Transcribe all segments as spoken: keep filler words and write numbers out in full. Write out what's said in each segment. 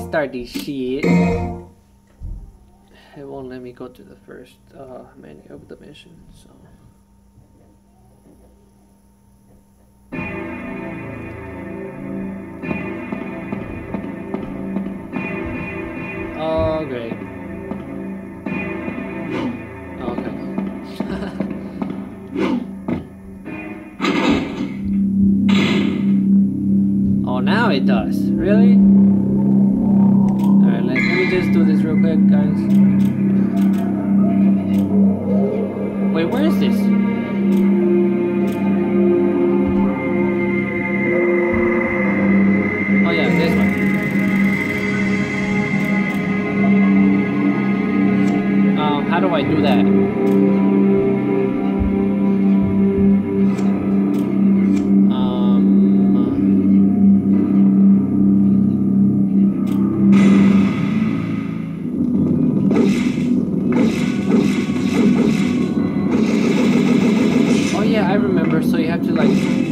start this shit. It won't let me go to the first uh, menu of the mission, so. Oh, great. Okay. Oh, now it does. Really? Alright, let, let me just do this real quick, guys. Wait, where is this? Oh yeah, this one. Um, how do I do that? So you have to like,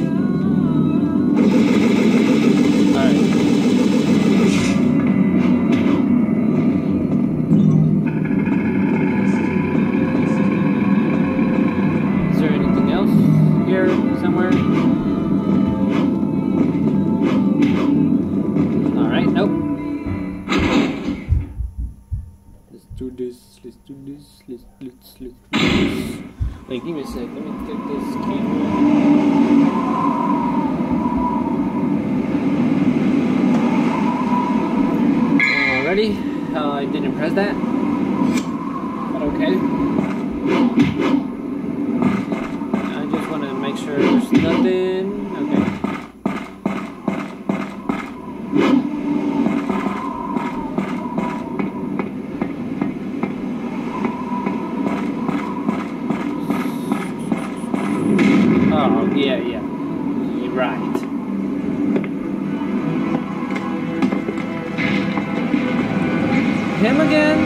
alright. Is there anything else here somewhere? Alright, nope. Let's do this, let's do this, let's, let's, let's do this. Wait, give me a sec, let me get this camera. Alrighty, uh, I didn't press that, but okay. I just want to make sure there's nothing, okay. Oh, yeah, yeah, you're right. Him again?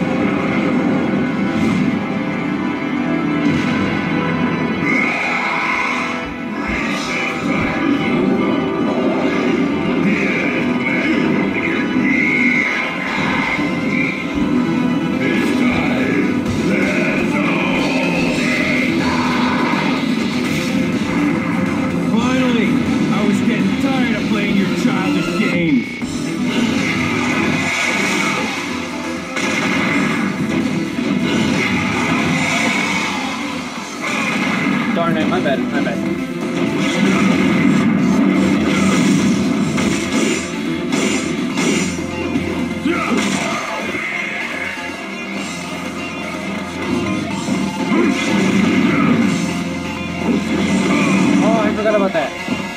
Darn it, my bad, my bad. Oh, I forgot about that.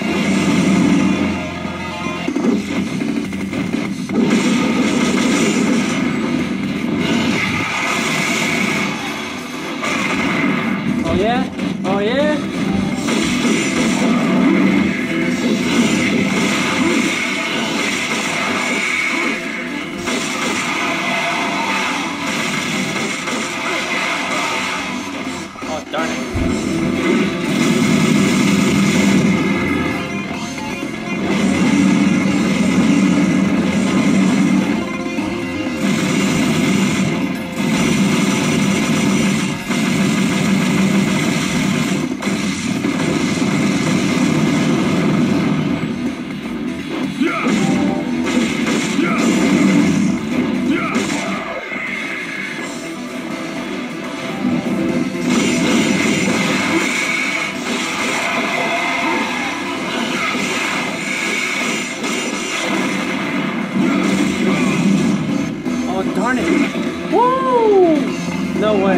Oh yeah? Oh yeah? Oh darn it. Darn it! Woo! No way!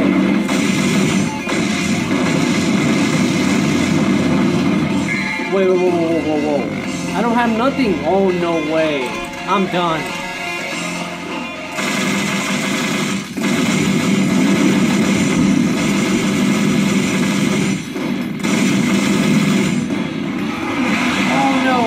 Wait, whoa, whoa, whoa, whoa, whoa! I don't have nothing! Oh, no way! I'm done! Oh no!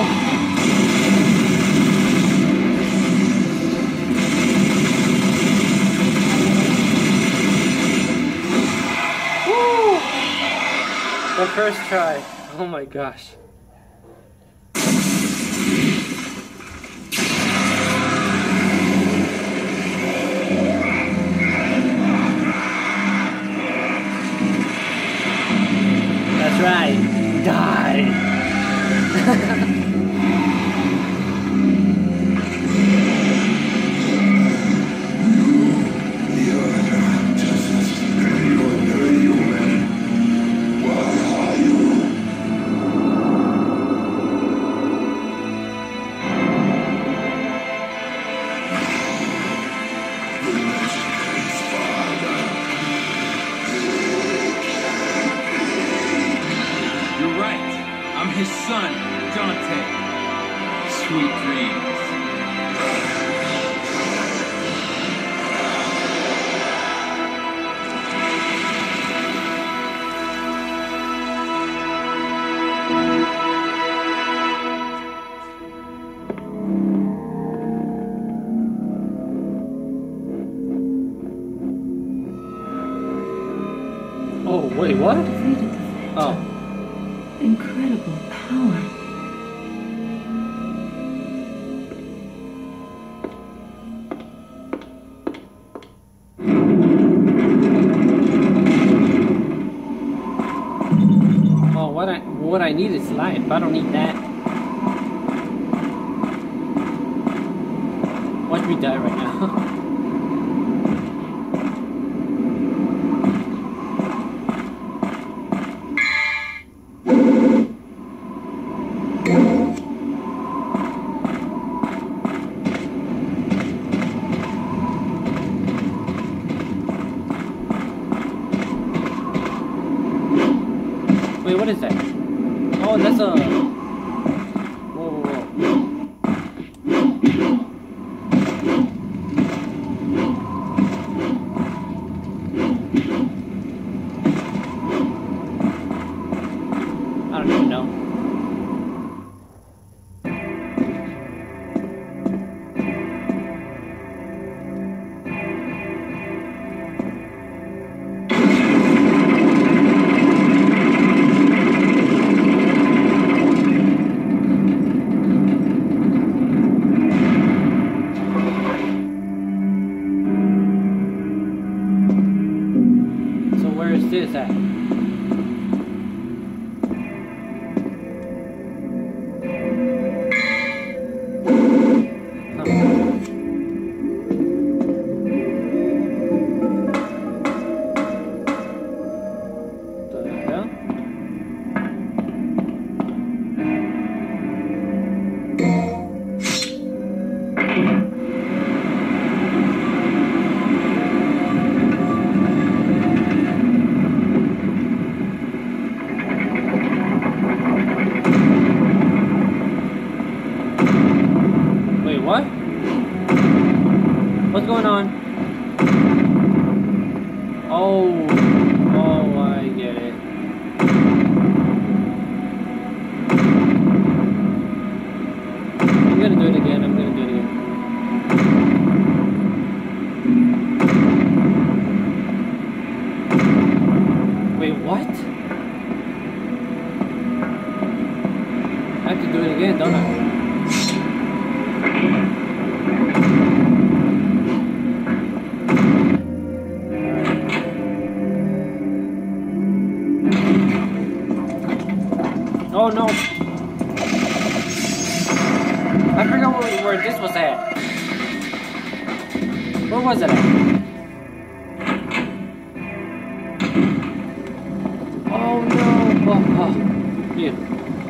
The first try. Oh my gosh. Wait, what? Defeated the Oh. incredible power. Oh, what I what I need is life. I don't need that. Watch me die right now. Wait, what is that? Oh, that's a... Whoa, whoa, whoa. I don't even know. Where is this at? What? What's going on? Oh, oh, I get it. I'm gonna do it again, I'm gonna do it again. Wait, what? I have to do it again, don't I? Oh no! I forgot where, where this was at. Where was it at? Oh no! Oh, oh. Here.